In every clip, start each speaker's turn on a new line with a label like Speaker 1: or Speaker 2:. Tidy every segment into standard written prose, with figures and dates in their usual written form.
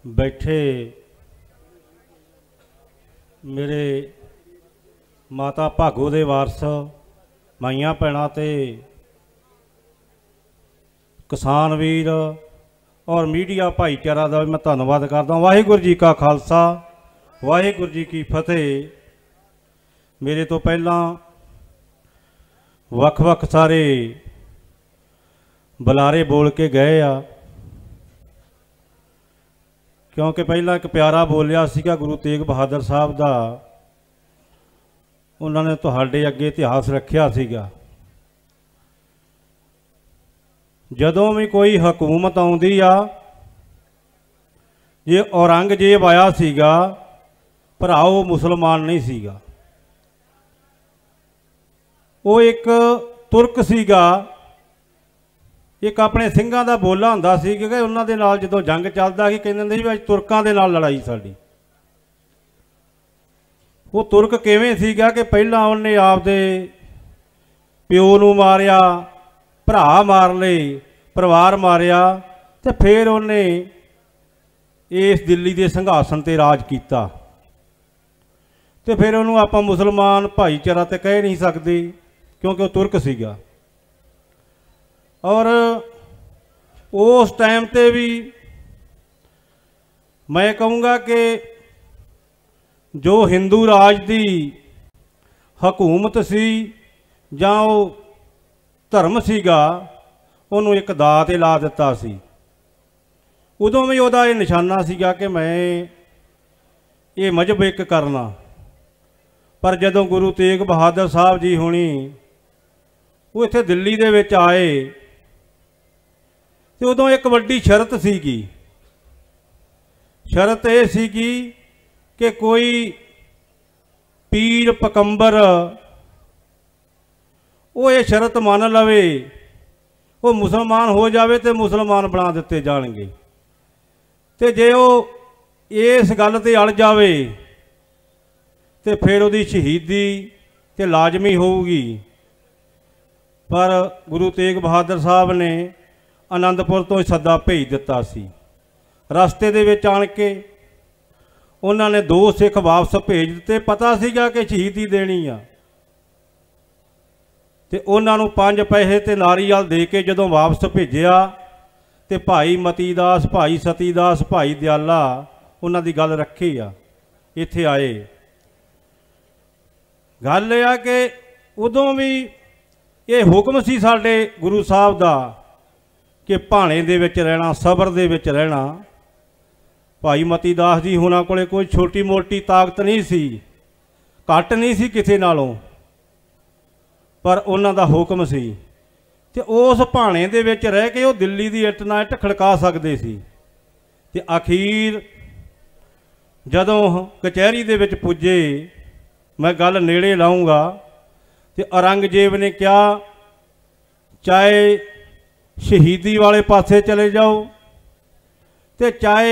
Speaker 1: बैठे मेरे माता भागो दे वारस माइयां भैणां ते किसान वीर और मीडिया भाईचारा का मैं धन्नवाद करदा। वाहिगुरू जी का खालसा वाहिगुरू जी की फतेह। मेरे तो पहला वख-वख सारे बुलारे बोल के गए आ, क्योंकि पहला एक प्यारा बोलिया सीगा गुरु तेग बहादुर साहब का, उन्होंने तुहाडे अगे इतिहास रखिया सीगा। जदों भी कोई हुकूमत आउंदी आ, जे औरंगजेब आया सीगा भराओ मुसलमान नहीं सीगा, वो एक तुर्क सीगा, एक अपने सिंघां दा बोला हुंदा सी कि उन्हां दे नाल जदों जंग चलदा कि कहंदे सी अज तुर्कां दे नाल लड़ाई साडी। वो तुर्क किवें सीगा कि पहलां उन्हें आपदे प्यो नूं मारिया, भरा मार लए, परिवार मारिया, ते फिर उन्हें इस दिल्ली के संघासन ते राज किया। तो फिर उन्होंने आपां मुसलमान भाईचारा तो कह नहीं सकते क्योंकि वह तुर्क सीगा। और उस टाइम ते भी मैं कहूँगा कि जो हिंदू राज की हुकूमत सी जां वो धर्म सीगा, उन्होंने एक दाऽ ते ला दिता सी। उदों भी उहदा ये निशाना सीगा कि मैं ये मजहब एक करना। पर जदों गुरु तेग बहादुर साहब जी होनी वो इत्थे दिल्ली दे विच आए तो उदों एक वड्डी शरत सीगी। शरत ये सीगी कि कोई पीर पकंबर वो ये शरत मान लवे, वो मुसलमान हो जाए तो मुसलमान बना दिते जाणगे, ते जे वो इस गल ते अड़ जावे तो फिर उहदी शहीदी ते लाजमी होगी। पर गुरु तेग बहादुर साहब ने आनंदपुर तो सद्दा भेज दिता सी। रस्ते दे विच आण के उन्होंने 2 सिख वापस भेज दिते, पता सीगा कि शहीदी देनी आ, ते उन्होंने 5 पैसे ते नारियल दे के जदों वापस भेजिया तो भाई मतीदास, भाई सतीदास, भाई दयाला उन्हां दी गल रखी आ, इत्थे आए। गल यह कि उदों भी ये हुक्म सी साडे गुरु साहब दा कि भाणे दे विच रहना, सबर दे विच रहना। भाई मतीदास जी हुणां कोले कोई छोटी मोटी ताकत नहीं सी, घट नहीं सी किसी नालों, पर उन्हां दा हुक्म सी ते उस भाणे दे विच रह के वो दिल्ली दी इट नाल इट खड़का सकदे सी। ते अखीर जदों कचहरी दे विच पुजे, मैं गल नेड़े लाऊंगा, तो औरंगजेब ने कहा चाहे शहीदी वाले पासे चले जाओ तो चाहे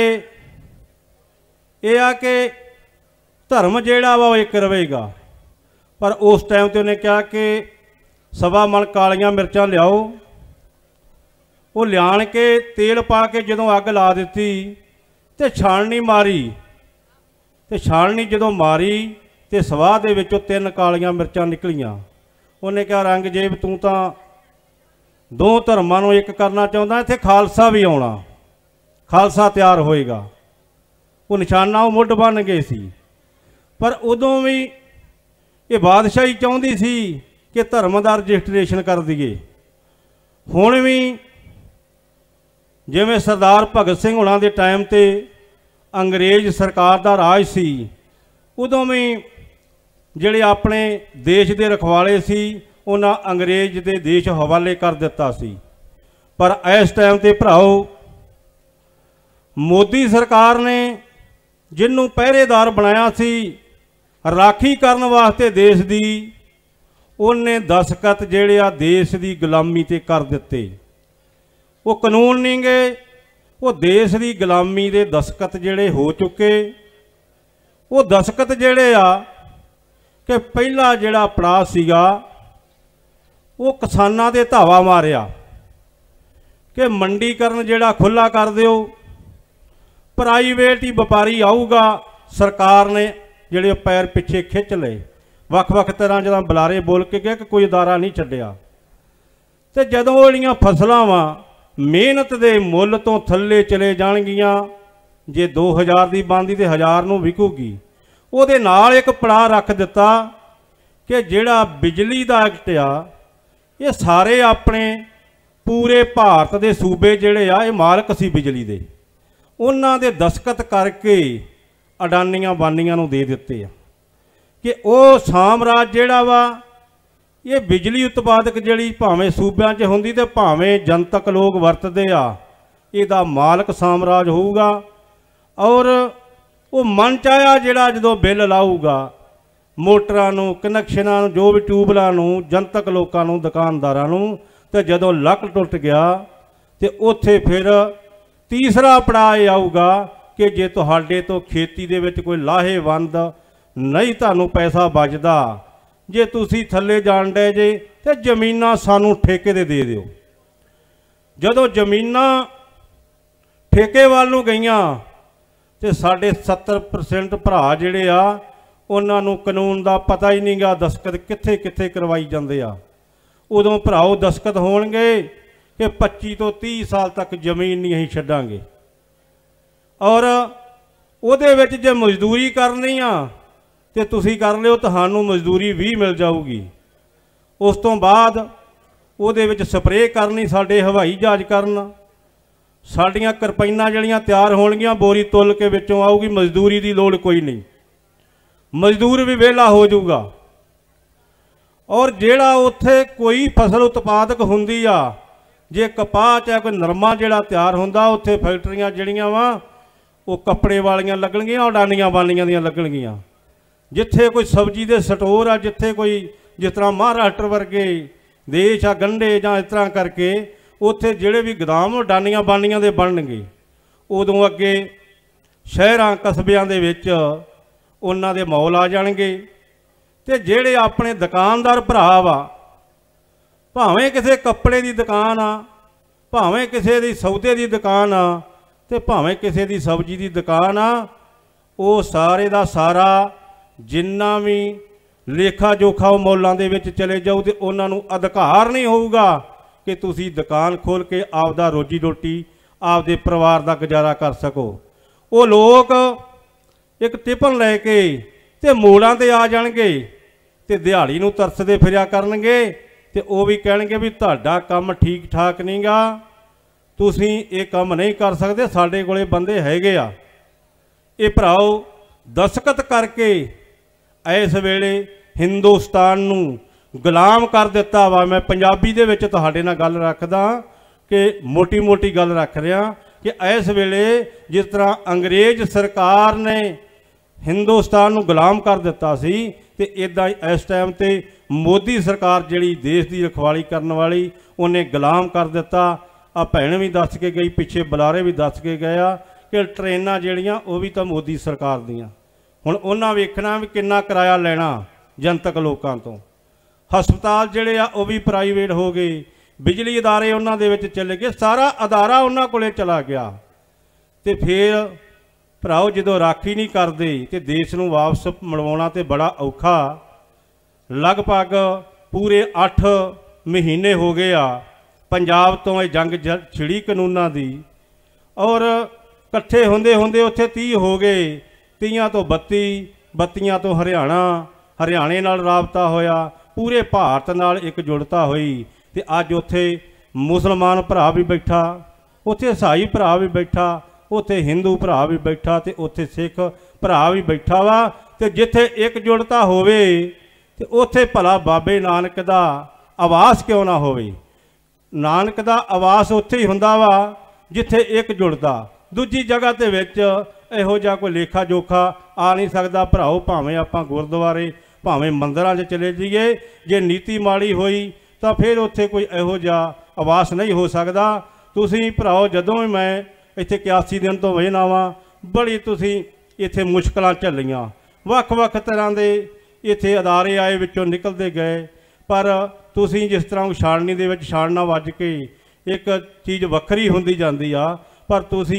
Speaker 1: यह आ कि धर्म जिहड़ा वा एक रहेगा। पर उस टाइम तो उन्हें कहा कि 1.25 मन कालियां मिर्चां लियाओ। वो लियाण के तेल पा के जदों अग ला दी तो छाणनी मारी, तो छाणनी जदों मारी तो सवाह दे विचों 3 कालियां मिर्चां निकलियां। उन्हें कहा औरंगजेब तू तां 2 धर्मां नूं एक करना चाहुंदा, इत्थे खालसा भी आउणा, खालसा तैयार होएगा। वो निशाना वो मुੱਢ बन गए सी। पर उदों भी ये बादशाही चाहुंदी सी कि धर्म दा रजिस्ट्रेशन कर दईए। हुण भी जिवें सरदार भगत सिंह हुणां दे टाइम ते अंग्रेज सरकार दा राज सी, उदों भी जिहड़े अपने देश दे रखवाले सी उन्हां अंग्रेज दे देश हवाले कर दिता सी। पर इस टाइम ते भराओ मोदी सरकार ने जिन्हों पहरेदार बनाया सी राखी करन वास्ते देश दी, उन्हें दस्खत जिहड़े आ देश की गुलामी ते कर दिते। वो कानून नहीं गए, वो देश की गुलामी के दस्खत जिहड़े हो चुके। वो दस्खत जिहड़े आ कि पहला जिहड़ा पड़ाव सीगा वो किसानां दे धावा मारिया कि मंडीकरण जिहड़ा खुला कर दिओ, प्राइवेट ही व्यापारी आऊगा, सरकार ने ਜਿਹੜੇ पैर पिछे खिंच ले, ਵੱਖ-ਵੱਖ तरह जदा बुलारे बोल के गया कि कोई अदारा नहीं छड्डिया। तो जदों ਜਿਹੜੀਆਂ फसलां वा मेहनत के मुल तो थल्ले चले जाणगियां, जे 2000 की बनदी तो 1000 नूं विकूगी। ਉਹਦੇ ਨਾਲ एक पड़ाव रख दिता कि ਜਿਹੜਾ बिजली का एक्ट आ, ये सारे अपने पूरे भारत के सूबे ਜਿਹੜੇ आ, ये मालक सी बिजली दे, उन्हां दे दस्खत करके अडानियां बानियां नूं दे दिते आ कि वह सामराज जिहड़ा वा, ये बिजली उत्पादक जिहड़ी भावें सूबिਆਂ 'ਚ हुंदी ते भावें जनतक लोग वरतदे आ, इहदा मालक सामराज होऊगा। और वो मन चाया जिहड़ा जदों बिल लाऊगा मोटरां नूं, कनैक्शनां नूं, जो भी ट्यूबलां नूं, जनतक लोकां नूं, दुकानदारां नूं, ते जदों लक टुट गया तो उत्थे फिर तीसरा पड़ाव आऊगा कि जे तुहाडे तो खेती दे विच कोई लाहेवंद नहीं, तुहानूं पैसा बचदा, जे तुसी थल्ले जाण डे जे ते जमीनां सानूं ठेके दे दिओ। जदों जमीनां ठेके वाल नूं गईयां ते साडे 70% भरा जिहड़े आ, उन्हां नूं कानून दा पता ही नहीं गा, दस्खत कित्थे कित्थे करवाई जांदे आ। उदों भराओ दस्खत होणगे कि 25 तो 30 साल तक जमीन नहीं असीं छड्डांगे। और उहदे विच जे मजदूरी करनी आ तो तुसी कर लिओ, तुहानूं मजदूरी भी मिल जाऊगी। उस तो बाद उहदे विच स्प्रे करनी, साडे हवाई जहाज करन, साडियां करपाइनां जिहड़ियां तैयार होणगीਆਂ, बोरी तुल के विचों आऊगी, मजदूरी की लोड़ कोई नहीं, मजदूर भी विहला हो जाऊगा। और जिहड़ा उत्थे कोई फसल उत्पादक हुंदी आ, जे कपाह चाहे कोई नरमा जिहड़ा तैयार हुंदा, उत्थे फैक्टरियां जिहड़ियां वा वो कपड़े वालियां लगणगीਆਂ, अडानियां बानियां दियां लगणगीਆਂ। जिथे कोई सब्जी के स्टोर आ, जिथे कोई जिस तरह महाराष्ट्र वर्गे देश आ, गंढे जां इस तरह करके उत्थे जिहड़े भी गोदाम अडानियां बानियां दे बनणगे। उदों अगे शहरां कस्बियां दे विच उन्हां दे मॉल आ जाणगे। ते जिहड़े अपने दुकानदार भरा वा, भावें किसी कपड़े की दुकान आ, भावें किसी की सौदे की दुकान आ, ते भावें किसी की सब्जी की दुकान आ, वो सारे दा सारा जिन्ना भी लेखा जोखा मॉलों के विच चले जाओ तो उन्होंने अधिकार नहीं होगा कि तुसी दुकान खोल के आपदा रोजी रोटी आपदे परिवार का गुजारा कर सको। वो लोग एक टिफन लैके ते मोड़ां ते आ जाणगे ते दिहाड़ी नूं तरसदे फिरिया करनगे, ते वो भी कहणगे भी तुहाडा काम ठीक ठाक नहीं गा, तुसी ये काम नहीं कर सकते, साडे कोले बंदे हैगे आ। ये भराओ दस्खत करके इस वेले हिंदुस्तान नूं गुलाम कर दिता वा। मैं पंजाबी दे विच तुहाडे नाल गल रखदा कि मोटी मोटी गल रख रहा कि इस वेले जिस तरह अंग्रेज सरकार ने हिंदुस्तान नूं गुलाम कर दिता सी, ते इदां ही इस टाइम ते मोदी सरकार जिहड़ी देश की रखवाली करने वाली, उन्हें गुलाम कर दिता। आ भैन भी दस के गई, पिछे बुलारे भी दस के गया कि ट्रेनां जिहड़ियां वो भी तो मोदी सरकार दियां। हुण उन्हां वेखना भी किन्ना किराया लेना जनतक लोकां तो। हस्पताल जिहड़े आ वो भी प्राइवेट हो गए, बिजली अदारे उन्हां दे विच चले गए, सारा अदारा उन्हां कोले चला गया। तो फिर भराओ जदों राखी नहीं करते तो देश नूं वापस मुड़वाउणा तो बड़ा औखा। लगभग पूरे 8 महीने हो गए आ पंजाब तो ये जंग छिड़ी कानूनां दी, और इकट्ठे होंदे होंदे उत्थे 30 हो गए, 30 तो 32, 32 तो हरियाणा, हरियाणे नाल राबता होया, पूरे भारत नाल एकजुटता हुई। तो अज उत्थे मुसलमान भरा भी बैठा, उत्थे ईसाई भरा भी बैठा, उत्थे हिंदू भरा भी बैठा, तो उत्थे सिख भरा भी बैठा वा। तो जिथे एकजुटता होवे तो उत्थे भला बाबे नानक दा आवास क्यों ना होवे। नानक दा आवास उत्थे ही हुंदा वा जिथे एकजुटता। दूजी जगह ते विच इहो जिहा कोई लेखा जोखा आ नहीं सकता। भराओ भावें आपां गुरद्वारे भावें मंदिरां 'च चले जाइए, जे नीति माड़ी होई तो फिर उत्थे कोई इहो जिहा आवास नहीं हो सकता। तुसीं भराओ जदों भी मैं इत्थे 81 दिन तो वेहना वा, बड़ी तुसीं इत्थे मुश्किलां झल्लियां, वख-वख तरह के इत्थे अदारे आए विचों निकलते गए, पर तुसीं जिस तरह छाणनी दे विच छाणना वज के एक चीज़ वक्री हुंदी जांदी आ, पर तुसीं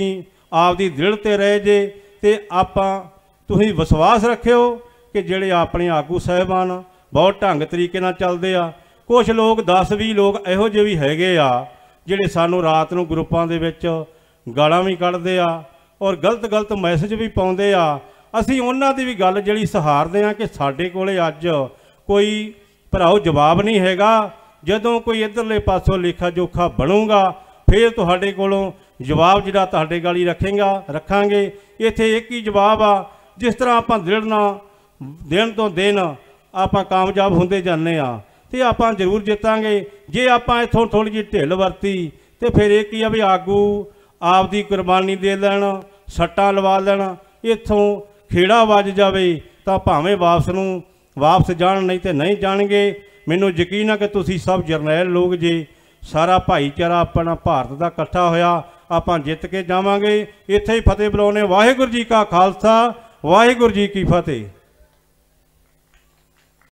Speaker 1: ਆਪਦੀ ਦ੍ਰਿੜ ਤੇ ਰਹੇ ਜੇ ਤੇ ਆਪਾਂ ਤੁਸੀਂ ਵਿਸ਼ਵਾਸ ਰੱਖਿਓ कि ਜਿਹੜੇ ਆਪਣੇ ਆਗੂ ਸਾਹਿਬਾਨ बहुत ढंग तरीके नाल चलते आ। कुछ लोग 10-20 लोग इहो ਜਿਹੇ भी हैगे आ ਜਿਹੜੇ ਸਾਨੂੰ रात ਨੂੰ ग्रुपां दे विच गालां भी कढ़दे आ और गलत मैसेज भी पाउंदे आ। ਅਸੀਂ ਉਹਨਾਂ ਦੀ भी गल ਜਿਹੜੀ सहारदे आ कि ਸਾਡੇ ਕੋਲੇ ਅੱਜ कोई भराओ जवाब नहीं हैगा। ਜਦੋਂ कोई इधरले पासों लेखा जोखा बनूगा फिर तुहाडे कोलों जवाब जिहड़ा तुहाडे गाली रखांगे। इत्थे एक ही जवाब आ, जिस तरह आपां दृढ़ नाल दिन तो दिन आपां कामयाब होंदे जाने आ ते आपां जरूर जितांगे। जे आपां इत्थों थोड़ी जी ढिल वरती तो फिर एक ही आ भी आगू आपदी कुर्बानी दे लैण, सट्टां लवा लैण, इत्थों खेड़ा वज जावे तां भावें वापस जाण नहीं तो नहीं जाणगे। मैनूं यकीन है कि तुसीं सब जरनैल लोग जे सारा भाईचारा अपना भारत का इकट्ठा होया आपां जित के जावांगे। इत्थे ही फतेह बुलाउने। वाहिगुरू जी का खालसा, वाहिगुरू जी की फतेह।